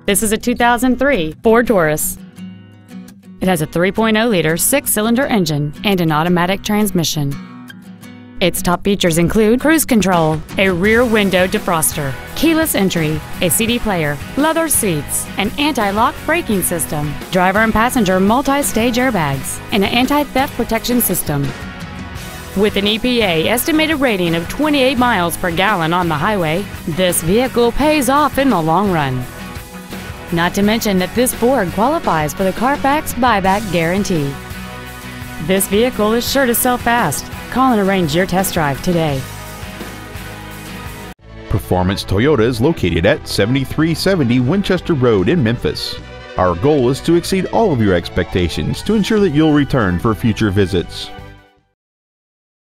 This is a 2003 Ford Taurus. It has a 3.0-liter six-cylinder engine and an automatic transmission. Its top features include cruise control, a rear window defroster, keyless entry, a CD player, leather seats, an anti-lock braking system, driver and passenger multi-stage airbags, and an anti-theft protection system. With an EPA estimated rating of 28 miles per gallon on the highway, this vehicle pays off in the long run. Not to mention that this Ford qualifies for the Carfax buyback guarantee. This vehicle is sure to sell fast. Call and arrange your test drive today. Performance Toyota is located at 7370 Winchester Road in Memphis. Our goal is to exceed all of your expectations to ensure that you'll return for future visits.